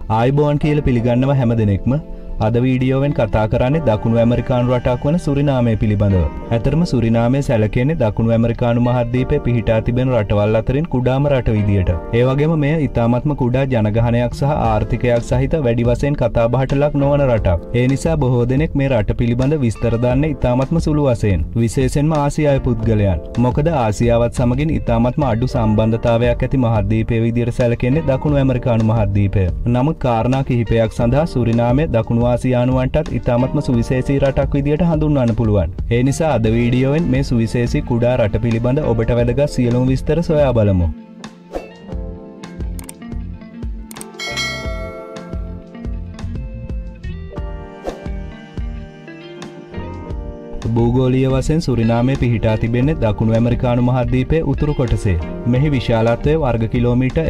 ආයිබෝවන් කියලා පිළිගන්නවා හැම දෙනෙක්ම. අද වීඩියෝවෙන් කතා කරන්නේ දකුණු ඇමරිකානු රටක් වන සුරිනාමය පිළිබඳව. ඇතරම සුරිනාමය සැලකෙන්නේ දකුණු ඇමරිකානු මහද්වීපයේ පිහිටා තිබෙන රටවල් අතරින් කුඩාම රට විදියට. ඒ වගේම මෙය ඉතාමත්ම කුඩා ජනගහනයක් සහ ආර්ථිකයක් සහිත වැඩි වශයෙන් කතාබහට ලක් නොවන රටක්. ඒ නිසා බොහෝ දෙනෙක් මේ රට පිළිබඳ විස්තර දන්නේ ඉතාමත්ම සුළු වශයෙන්. විශේෂයෙන්ම ආසියාවේ පුද්ගලයන්. මොකද ආසියාවත් සමගින් ඉතාමත්ම අඩු සම්බන්ධතාවයක් ඇති මහද්වීපයේ විදියට සැලකෙන්නේ දකුණු ඇමරිකානු මහද්වීපය. නමුත් කාරණා කිහිපයක් සඳහා සුරිනාමය දකුණු ආසියානුවන්ටත් ඉතාමත්ම සුවිශේෂී රටක් විදියට හඳුන්වන්න පුළුවන්. ඒ නිසා අද වීඩියෝවෙන් මේ සුවිශේෂී කුඩා රට පිළිබඳ ඔබට වැදගත් සියලුම විස්තර සොයා බලමු. භූගෝලීය වශයෙන් සුරිනාමය පිහිටා තිබෙන්නේ දකුණු ඇමරිකානු මහද්වීපයේ උතුරු කොටසේ. මෙහි විශාලත්වය වර්ග කිලෝමීටර්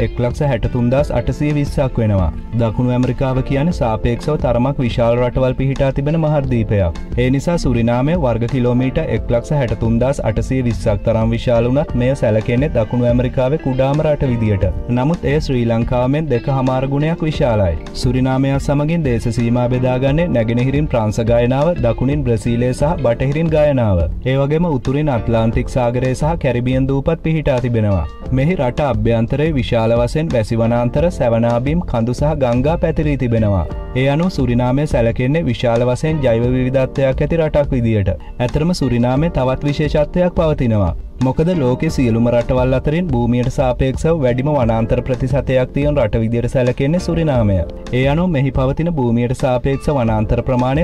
1,63,820ක් වෙනවා. දකුණු ඇමරිකාව කියන්නේ සාපේක්ෂව තරමක් විශාල රටවල් පිහිටා තිබෙන මහද්වීපයක්. ඒ නිසා සුරිනාමය වර්ග කිලෝමීටර් 1,63,820ක් තරම් විශාල වුණත් මෙය සැලකෙන්නේ දකුණු ඇමරිකාවේ කුඩාම රට විදියට. නමුත් එය ශ්‍රී ලංකාවෙන් 2.5 ගුණයක් විශාලයි. සුරිනාමය සමගින් දේශ සීමා බෙදාගන්නේ නැගෙනහිරින් ප්‍රංශ ගායනාව, දකුණින් බ්‍රසීලය සහ බටහිරින් ගායනාව. ඒ වගේම උතුරින් ඇට්ලාන්ටික් සාගරය සහ කැරිබියන් දූපත් පිහිටා තිබෙනවා. මෙහි රට අභ්‍යන්තරයේ විශාල වශයෙන් වැසි වනාන්තර, සැවනාබිම්, කඳු සහ ගංගා පැතිරී තිබෙනවා. ඒ අනුව සුරිනාමය සැලකෙන්නේ විශාල වශයෙන් ජෛව විවිධත්වයක් ඇති රටක් විදියට. ඇතරම සුරිනාමයේ තවත් විශේෂත්වයක් පවතිනවා. මොකද ලෝකයේ සියලුම රටවල් අතරින් භූමියට සාපේක්ෂව වැඩිම වනාන්තර ප්‍රතිශතයක් තියෙන රට විදියට සැලකෙන්නේ සුරිනාමය. ඒ අනුව මෙහි පවතින භූමියට සාපේක්ෂ වනාන්තර ප්‍රමාණය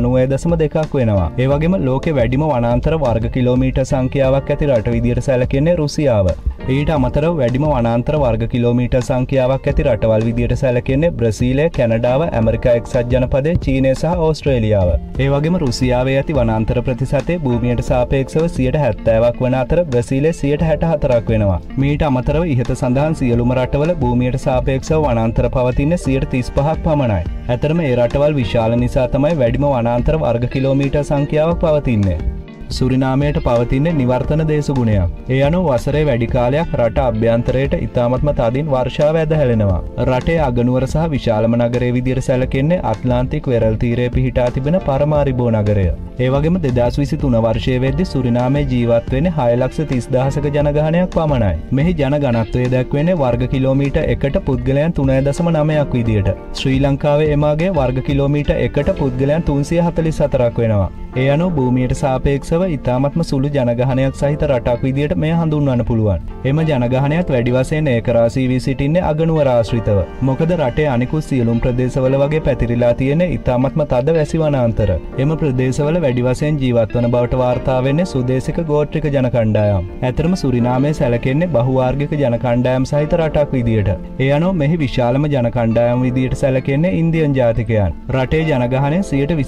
99.2ක් වෙනවා. ඒ වගේම ලෝකයේ වැඩිම වනාන්තර වර්ග කිලෝමීටර් සංඛ්‍යාවක් ඇති රට විදියට සැලකෙන්නේ රුසියාව. ඊට අමතරව වැඩිම වනාන්තර වර්ග කිලෝමීටර් සංඛ්‍යාවක් ඇති රටවල් විදියට සැලකෙන්නේ බ්‍රසීලය, කැනඩාව, ඇමරිකා එක්සත් ජනපදය, චීනය සහ ඕස්ට්‍රේලියාව. ඒ වගේම රුසියාවේ ඇති වනාන්තර ප්‍රතිශතය භූමියට සාපේක්ෂව 70%ක් වන අතර බ්‍රසීලයේ 64%ක් වෙනවා. මීට අමතරව ඉහත සඳහන් සියලුම රටවල භූමියට සාපේක්ෂව වනාන්තර පවතින්නේ 35%ක් පමණයි. ඇතරම ඒ රටවල් විශාල නිසා තමයි වැඩිම වනාන්තර වර්ග කිලෝමීටර් සංඛ්‍යාවක් පවතින්නේ. සුරිනාමයට පවතින්නේ නිවර්තන දේශගුණයක්. ඒ අනුව වසරේ වැඩි කාලයක් රට අභ්‍යන්තරයට ඉතාමත්ම තදින් වර්ෂාව ඇදහැලෙනවා. රටේ අගනුවර සහ විශාලම නගරයේ විදියට සැලකෙන්නේ ඇට්ලාන්ටික් වෙරළ තීරයේ පිහිටා තිබෙන පරමාරිබෝ නගරය. ඒ වගේම 2023 වර්ෂයේ වෙද්දී සුරිනාමයේ ජීවත් වෙන්නේ 6,30,000ක ජනගහනයක් පමණයි. මෙහි ජනගණත්වය දක්වන්නේ වර්ග කිලෝමීටර් 1ට පුද්ගලයන් 3.9ක් විදියට. ශ්‍රී ලංකාවේ එමාගේ වර්ග කිලෝමීටර් 1ට පුද්ගලයන් 344ක් වෙනවා. ඒ අනුව භූමියට සාපේක්ෂව ඉතාමත්ම සුළු ජනගහනයක් සහිත රටක් විදියට මෙය හඳුන්වන්න පුළුවන්. එම ජනගහනයත් වැඩි වශයෙන් ඒකරාශී වී සිටින්නේ අගනුවර ආශ්‍රිතව. මොකද රටේ අනිකුත් සියලුම ප්‍රදේශවල වගේ පැතිරිලා තියෙන ඉතාමත්ම තද වැසි වනාන්තර. එම ප්‍රදේශවල වැඩි වශයෙන් ජීවත් වන බවට වාර්තා වෙන්නේ සුදේශික ගෝත්‍රික ජන කණ්ඩායම්. ඇතරම සුරිනාමය සැලකෙන්නේ බහුවාර්ගික ජන කණ්ඩායම් සහිත රටක් විදියට. ඒ අනුව මෙහි විශාලම ජන කණ්ඩායම් විදියට සැලකෙන්නේ ඉන්දියන් ජාතිකයන්. රටේ ජනගහනය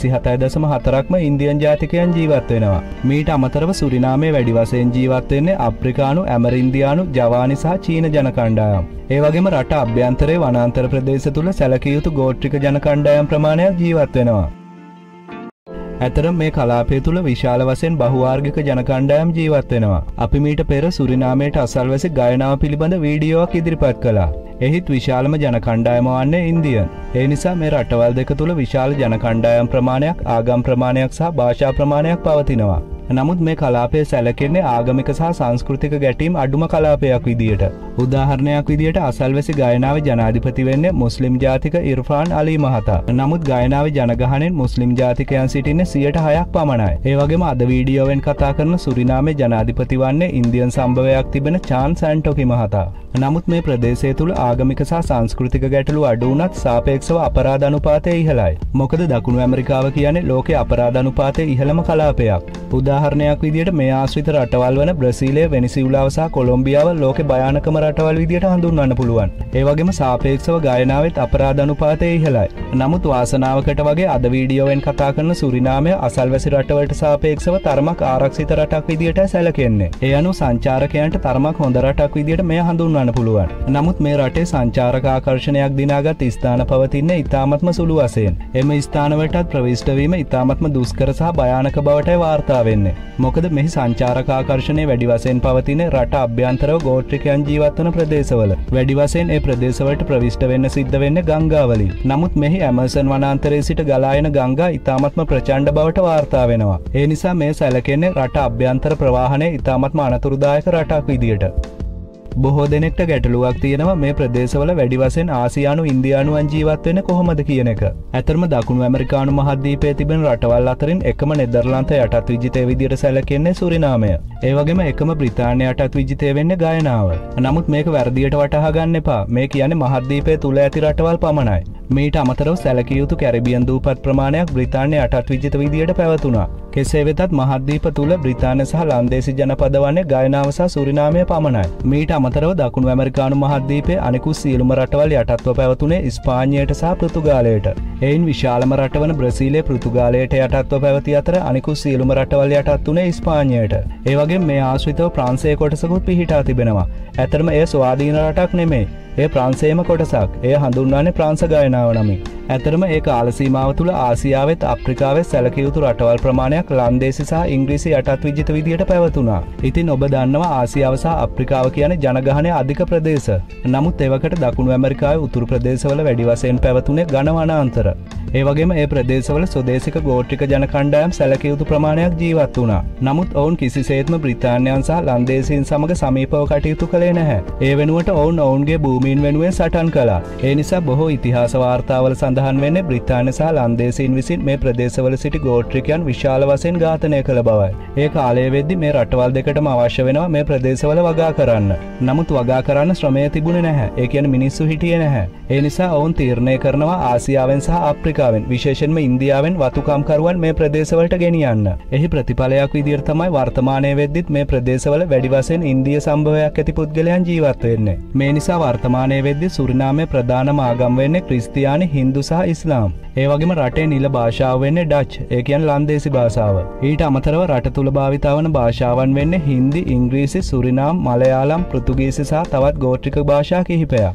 27.4%ක්ම ඉන්දියන් ජාතිකයන් ජීවත් වෙනවා. මීට අමතරව සුරිනාමයේ වැඩි වශයෙන් ජීවත් වෙන්නේ අප්‍රිකානු, ඇමරින්දියානු, ජවානි සහ චීන ජන කණ්ඩායම්. ඒ වගේම රට අභ්‍යන්තරයේ වනාන්තර ප්‍රදේශ තුල සැලකිය යුතු ගෝත්‍රික ජන කණ්ඩායම් ප්‍රමාණයක් ජීවත් වෙනවා. ඇතරම මේ කලාපය තුළ විශාල වශයෙන් බහුවාර්ගික ජන කණ්ඩායම් ජීවත් වෙනවා. අපි මීට පෙර සුරිනාමයට අසල්වැසි ගායනාව පිළිබඳ වීඩියෝවක් ඉදිරිපත් කළා. එහිත් විශාලම ජන කණ්ඩායම වන්නේ ඉන්දියන්. ඒ නිසා මේ රටවල් දෙක තුළ විශාල ජන කණ්ඩායම් ප්‍රමාණයක්, ආගම් ප්‍රමාණයක් සහ භාෂා ප්‍රමාණයක් පවතිනවා. නමුත් මේ කලාපය සැලකෙන්නේ ආගමික සහ සංස්කෘතික ගැටීම් අඩුම කලාපයක් විදියට. උදාහරණයක් විදියට අසල්වැසි ගායනාවේ ජනාධිපති වෙන්නේ මුස්ලිම් ජාතික ඉර්ෆාන් අලි මහතා. නමුත් ගායනාවේ ජනගහනයෙන් මුස්ලිම් ජාතිකයන් සිටින්නේ 6% පමණයි. ඒ වගේම අද වීඩියෝවෙන් කතා කරන සුරිනාමයේ ජනාධිපති වන්නේ ඉන්දියන් සම්භවයක් තිබෙන චාන් සැන්ටෝකි මහතා. නමුත් මේ ප්‍රදේශය තුළ ආගමික සහ සංස්කෘතික ගැටලු අඩු වුණත් සාපේක්ෂව අපරාධ අනුපාතය ඉහළයි. මොකද දකුණු ඇමරිකාව කියන්නේ ලෝකයේ අපරාධ අනුපාතයේ ඉහළම කලාපයක්. උදාහරණයක් විදියට මේ ආශ්‍රිත රටවල් වන බ්‍රසීලය, වෙනිසියුලාව සහ කොලොම්බියාව ලෝකේ භයානකම රටවල් විදියට හඳුන්වන්න පුළුවන්. ඒ වගේම සාපේක්ෂව ගායනාවෙත් අපරාධ අනුපාතය ඉහළයි. නමුත් වාසනාවකට වගේ අද වීඩියෝවෙන් කතා කරන සුරිනාමය අසල්වැසි රටවලට සාපේක්ෂව තරමක් ආරක්ෂිත රටක් විදියට සැලකෙන්නේ. ඒ අනුව සංචාරකයන්ට තරමක් හොඳ රටක් විදියට මෙය හඳුන්වන්න පුළුවන්. නමුත් මේ රටේ සංචාරක ආකර්ෂණයක් දිනාගත් ස්ථාන පවතින්නේ ඉතාමත්ම සුළු වශයෙන්. එම ස්ථානවලටත් ප්‍රවිෂ්ඨ වීම ඉතාමත්ම දුෂ්කර සහ භයානක බවටයි වාර්තා වෙන්නේ. තියෙන්නේ. මොකද මෙහි සංචාරක ආකර්ෂණය වැඩි වශයෙන් පවතින රට අභ්‍යන්තරව ගෝත්‍රිකයන් ජීවත් වන ප්‍රදේශවල. වැඩි වශයෙන් ඒ ප්‍රදේශවලට ප්‍රවිෂ්ඨ වෙන්න සිද්ධ වෙන්නේ ගංගාවලින්. නමුත් මෙහි ඇමසන් වනාන්තරයේ සිට ගලා එන ගංගා ඉතාමත්ම ප්‍රචණ්ඩ බවට වාර්තා වෙනවා. ඒ නිසා මේ සැලකෙන්නේ රට අභ්‍යන්තර ප්‍රවාහනය ඉතාමත්ම අනතුරුදායක රටක් විදියට. බොහෝ දෙනෙක්ට ගැටලුවක් තියෙනවා මේ ප්‍රදේශවල වැඩි වශයෙන් ආසියානු ඉන්දියානුවන් ජීවත් වෙන්නේ කොහොමද කියන එක. ඇතරම දකුණු ඇමරිකානු මහද්වීපයේ තිබෙන රටවල් අතරින් එකම නෙදර්ලන්ත යටත් විජිතය විදියට සැලකෙන්නේ සුරිනාමය. ඒ වගේම එකම බ්‍රිතාන්‍ය යටත් විජිතය වෙන්නේ ගයනාව. නමුත් මේක වැරදියට වටහා ගන්න එපා. මේ කියන්නේ මහද්වීපයේ තුල ඇති රටවල් පමණයි. මීට අමතරව සැලකිය යුතු කැරිබියන් දූපත් ප්‍රමාණයක් බ්‍රිතාන්‍ය යටත් විජිත විදියට පැවතුණා. කෙසේ වෙතත් මහද්වීප තුල බ්‍රිතාන්‍ය සහ ලන්දේසි ජනපද වන්නේ ගයනාව සහ සුරිනාමය පමණයි. මීට අමතරව දකුණු ඇමරිකානු මහද්වීපයේ අනෙකුත් සියලුම රටවල් යටත්ව පැවතුනේ ස්පාඤ්ඤයට සහ පෘතුගාලයට. එයින් විශාලම රටවන බ්‍රසීලය පෘතුගාලයට යටත්ව පැවති අතර අනෙකුත් සියලුම රටවල් යටත් වුණේ ස්පාඤ්ඤයට. ඒ වගේම මේ ආශ්‍රිතව ප්‍රංශයේ කොටසකුත් පිහිටා තිබෙනවා. ඇතරම එය ස්වාධීන රටක් නෙමෙයි. ඒ ප්‍රංශයේම කොටසක්. එය හඳුන්වන්නේ ප්‍රංශ ගයනාව නමින්. ඇතරම ඒ කාල සීමාව තුළ ආසියාවෙත් අප්‍රිකාවෙත් සැලකිය යුතු රටවල් ප්‍රමාණයක් ලන්දේසි සහ ඉංග්‍රීසි යටත් විජිත විදියට පැවතුණා. ඉතින් ඔබ දන්නවා ආසියාව සහ අප්‍රිකාව කියන්නේ ජනගහනය අධික ප්‍රදේශ. නමුත් එවකට දකුණු ඇමරිකාවේ උතුරු ප්‍රදේශවල වැඩි වශයෙන් පැවතුනේ ඝන වනාන්තර. ඒ වගේම ඒ ප්‍රදේශවල ස්වදේශික ගෝත්‍රික ජන කණ්ඩායම් සැලකිය යුතු ප්‍රමාණයක් ජීවත් වුණා. නමුත් ඔවුන් කිසිසේත්ම බ්‍රිතාන්‍යයන් සහ ලන්දේසීන් සමග සමීපව කටයුතු කළේ නැහැ. ඒ වෙනුවට ඔවුන් ඔවුන්ගේ භූමීන් වෙනුවෙන් සටන් කළා. ඒ නිසා බොහෝ ඉතිහාස වාර්තාවල සඳහන් වෙන්නේ බ්‍රිතාන්‍ය සහ ලන්දේසීන් විසින් මේ ප්‍රදේශවල සිටි ගෝත්‍රිකයන් විශාල වශයෙන් ඝාතනය කළ බවයි. ඒ කාලය වෙද්දී මේ රටවල් දෙකටම අවශ්‍ය වෙනවා මේ ප්‍රදේශවල වගා කරන්න. නමුත් වගා කරන්න ශ්‍රමය තිබුණේ නැහැ. ඒ කියන්නේ මිනිස්සු හිටියේ නැහැ. ඒ නිසා ඔවුන් තීරණය කරනවා ආසියාවෙන් සහ අප්‍රිකාවෙන් විශේෂයෙන්ම ඉන්දියාවෙන් වතුකම්කරුවන් මේ ප්‍රදේශවලට ගෙනියන්න. එහි ප්‍රතිඵලයක් විදිහට තමයි වර්තමානයේ වෙද්දිත් මේ ප්‍රදේශවල වැඩි වශයෙන් ඉන්දිය සම්භවයක් ඇති පුද්ගලයන් ජීවත් වෙන්නේ. මේ නිසා වර්තමානයේ වෙද්දී සුරිනාමයේ ප්‍රධානම ආගම් වෙන්නේ ක්‍රිස්තියානි, හින්දු සහ ඉස්ලාම්. ඒ වගේම රටේ නිල භාෂාව වෙන්නේ ඩච්. ඒ කියන්නේ ලන්දේසි භාෂාව. ඊට අමතරව රට තුල භාවිත වන භාෂාවන් වෙන්නේ හින්දි, ඉංග්‍රීසි, සුරිනාම්, මලයාලම්, පෘතුගීසි සහ තවත් ගෝත්‍රික භාෂා කිහිපයක්.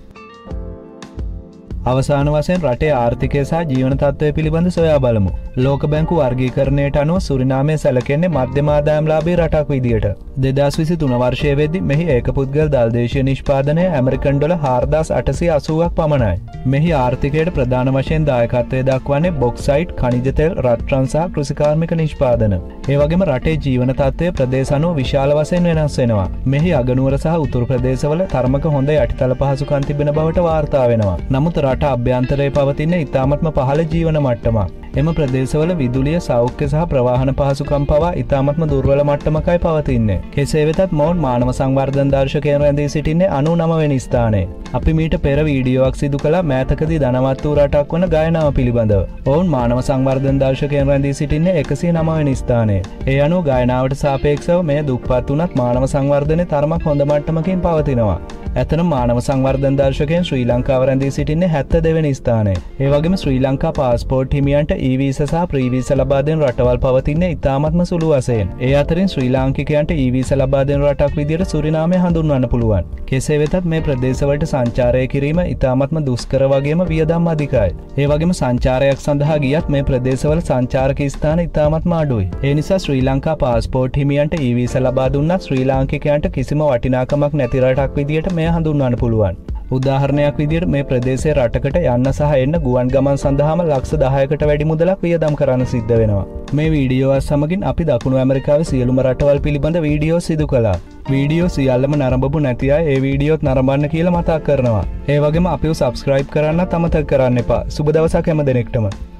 අවසාන වශයෙන් රටේ ආර්ථිකය සහ ජීවන තත්ත්වය පිළිබඳ සොයා බලමු. ලෝක බැංකු වර්ගීකරණයට අනුව සුරිනාමය සැලකෙන්නේ මධ්‍යම ආදායම්ලාභී රටක් විදියට. 2023 වර්ෂයේ වෙද්දී මෙහි ඒකපුද්ගල දල්දේශීය නිෂ්පාදනය ඇමරිකන් ඩොලර් 4880ක් පමණයි. මෙහි ආර්ථිකයට ප්‍රධාන වශයෙන් දායකත්වය දක්වන්නේ බොක්සයිට්, khනිජ තෙල්, රත්රන් සහ කෘෂිකාර්මික නිෂ්පාදන. ඒ වගේම රටේ ජීවන තත්ත්වය ප්‍රදේශ අනුව විශාල වශයෙන් වෙනස් වෙනවා. මෙහි අගනුවර සහ උතුරු ප්‍රදේශවල තරමක හොඳ යටිතල පහසුකම් තිබෙන බවට වාර්තා වෙනවා. නමුත් රට අභ්‍යන්තරයේ පවතින ඉතාමත්ම පහළ ජීවන මට්ටමක්. එම ප්‍රදේශවල විදුලිය, සෞඛ්‍ය සහ ප්‍රවාහන පහසුකම් පවා ඉතාමත්ම දුර්වල මට්ටමකයි පවතින්නේ. කෙසේ වෙතත් මොවුන් මානව සංවර්ධන දර්ශකයෙන් රැඳී සිටින්නේ 99 වෙනි ස්ථානයේ. අපි මීට පෙර වීඩියෝවක් සිදු කළා මෑතකදී ධනවත් වූ රටක් වන ගයනාව පිළිබඳව. ඔවුන් මානව සංවර්ධන දර්ශකයෙන් රැඳී සිටින්නේ 109 වෙනි ස්ථානයේ. ඒ අනුව ගයනාවට සාපේක්ෂව මෙය දුප්පත් වුණත් මානව සංවර්ධනයේ තරමක් හොඳ මට්ටමකින් පවතිනවා. ඇතන මානව සංවර්ධන දර්ශකයෙන් ශ්‍රී ලංකාව රැඳී සිටින්නේ 72 වෙනි ස්ථානයේ. ඒ වගේම ශ්‍රී ලංකා පාස්පෝර්ට් හිමියන්ට ඊ-වීසා සහ ප්‍රී-වීසා ලබා දෙන රටවල් පවතින්නේ ඉතාමත්ම සුළු වශයෙන්. ඒ අතරින් ශ්‍රී ලාංකිකයන්ට ඊ-වීසා ලබා දෙන රටක් විදියට සුරිනාමය හඳුන්වන්න පුළුවන්. කෙසේ වෙතත් මේ ප්‍රදේශවලට සංචාරය කිරීම ඉතාමත්ම දුෂ්කර වගේම වියදම් අධිකයි. ඒ වගේම සංචාරයක් සඳහා ගියත් මේ ප්‍රදේශවල සංචාරක ස්ථාන ඉතාමත්ම අඩුයි. ඒ නිසා ශ්‍රී ලංකා පාස්පෝර්ට් හිමියන්ට ඊ-වීසා ලබා දුන්නත් ශ්‍රී ලාංකිකයන්ට කිසිම වටිනාකමක් නැති රටක් විදියට මෙය හඳුන්වන්න පුළුවන්. උදාහරණයක් විදිහට මේ ප්‍රදේශයේ රටකට යන්න සහ එන්න ගුවන් ගමන් සඳහාම ලක්ෂ 10කට වැඩි මුදලක් වියදම් කරන්න සිද්ධ වෙනවා. මේ වීඩියෝවත් සමගින් අපි දකුණු ඇමරිකාවේ සියලුම රටවල් පිළිබඳ වීඩියෝ සිදු කළා. වීඩියෝ සියල්ලම නරඹපු නැති අය ඒ වීඩියෝත් නරඹන්න කියලා මතක් කරනවා. ඒ වගේම අපිව සබ්ස්ක්‍රයිබ් කරන්නත් අමතක කරන්න එපා. සුබ දවසක් හැම දෙනෙක්ටම.